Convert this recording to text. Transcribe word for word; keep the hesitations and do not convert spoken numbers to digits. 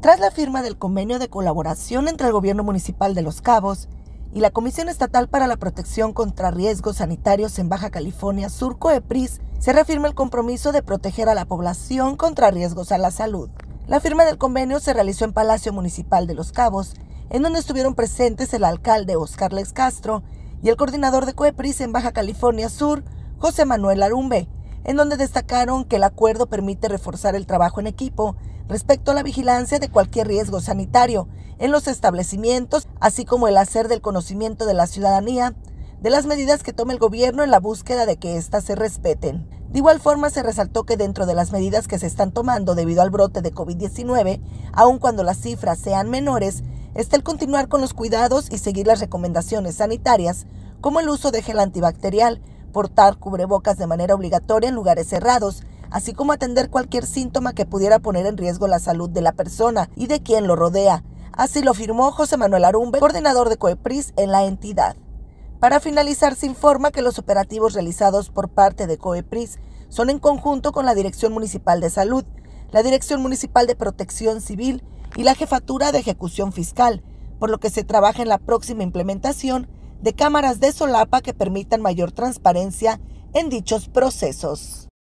Tras la firma del convenio de colaboración entre el Gobierno Municipal de Los Cabos y la Comisión Estatal para la Protección contra Riesgos Sanitarios en Baja California Sur, COEPRIS, se reafirma el compromiso de proteger a la población contra riesgos a la salud. La firma del convenio se realizó en Palacio Municipal de Los Cabos, en donde estuvieron presentes el alcalde Oscar Lex Castro y el coordinador de COEPRIS en Baja California Sur, José Manuel Arumbe, en donde destacaron que el acuerdo permite reforzar el trabajo en equipo respecto a la vigilancia de cualquier riesgo sanitario en los establecimientos, así como el hacer del conocimiento de la ciudadanía de las medidas que tome el gobierno en la búsqueda de que éstas se respeten. De igual forma, se resaltó que dentro de las medidas que se están tomando debido al brote de COVID diecinueve, aun cuando las cifras sean menores, está el continuar con los cuidados y seguir las recomendaciones sanitarias, como el uso de gel antibacterial, portar cubrebocas de manera obligatoria en lugares cerrados, así como atender cualquier síntoma que pudiera poner en riesgo la salud de la persona y de quien lo rodea. Así lo afirmó José Manuel Arumbe, coordinador de COEPRIS en la entidad. Para finalizar, se informa que los operativos realizados por parte de COEPRIS son en conjunto con la Dirección Municipal de Salud, la Dirección Municipal de Protección Civil y la Jefatura de Ejecución Fiscal, por lo que se trabaja en la próxima implementación de cámaras de solapa que permitan mayor transparencia en dichos procesos.